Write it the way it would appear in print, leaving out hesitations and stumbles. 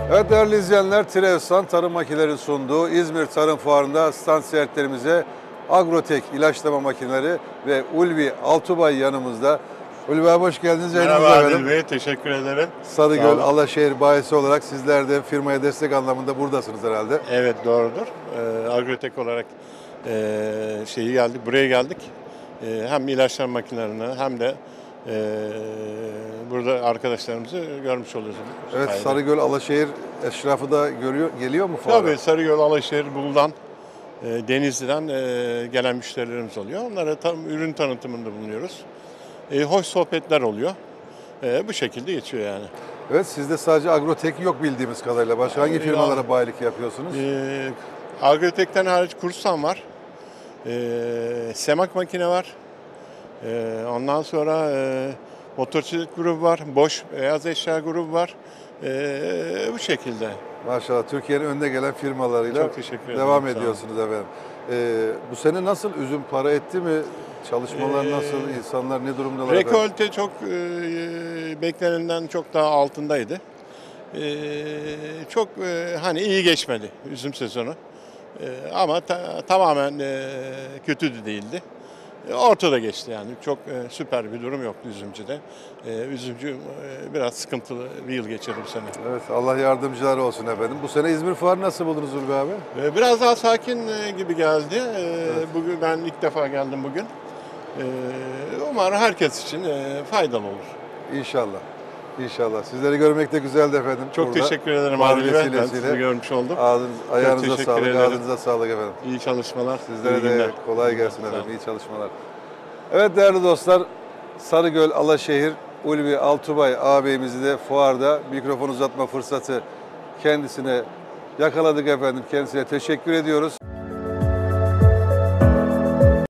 Evet değerli izleyenler, Tiresan Tarım Makineleri sunduğu İzmir Tarım Fuarı'nda stand ziyaretlerimize Agrotek ilaçlama makineleri ve Ulvi Altubay yanımızda. Ulvi abi hoş geldiniz. Merhaba Adil Bey, teşekkür ederim. Sarıgöl, Alaşehir bayisi olarak sizler de firmaya destek anlamında buradasınız herhalde. Evet doğrudur. Agrotek olarak buraya geldik. Hem ilaçlama makinelerini hem de burada arkadaşlarımızı görmüş oluyoruz. Evet, Sarıgöl, Alaşehir eşrafı da geliyor mu fuara? Tabii Sarıgöl, Alaşehir, Bolu'dan, Denizli'den gelen müşterilerimiz oluyor. Onlara ürün tanıtımında bulunuyoruz. Hoş sohbetler oluyor. Bu şekilde geçiyor yani. Evet, sizde sadece Agrotek yok bildiğimiz kadarıyla. Başka hangi firmalara bayilik yapıyorsunuz? Agrotek'ten hariç Kursan var. Semak makine var. Ondan sonra motorçilik grubu var. Boş beyaz eşya grubu var. Bu şekilde. Maşallah, Türkiye'nin önde gelen firmalarıyla Çok teşekkür ederim. devam ediyorsunuz efendim. Bu sene nasıl? Üzüm para etti mi? Çalışmalar nasıl? İnsanlar ne durumdalar? Rekolte çok beklenenden çok daha altındaydı. Çok hani iyi geçmedi üzüm sezonu. Ama tamamen kötü de değildi. Ortada geçti yani. Çok süper bir durum yoktu üzümcüde. Üzümcü biraz sıkıntılı bir yıl geçirdi bu sene. Evet, Allah yardımcıları olsun efendim. Bu sene İzmir Fuarı nasıl buldunuz Ulvi abi? Biraz daha sakin gibi geldi. Bugün ben ilk defa geldim bugün. Umarım herkes için faydalı olur. İnşallah. İnşallah. Sizleri görmek de güzeldi efendim. Çok burada. teşekkür ederim Fuar abi. Ben vesilesiyle. sizi görmüş oldum. Ayağınıza teşekkür sağlık, ederim. ağzınıza sağlık efendim. İyi çalışmalar. Sizlere iyi de günler. kolay gelsin efendim. İyi çalışmalar. Evet değerli dostlar, Sarıgöl, Alaşehir, Ulvi Altubay ağabeyimizi de fuarda mikrofon uzatma fırsatı kendisine yakaladık efendim. Kendisine teşekkür ediyoruz.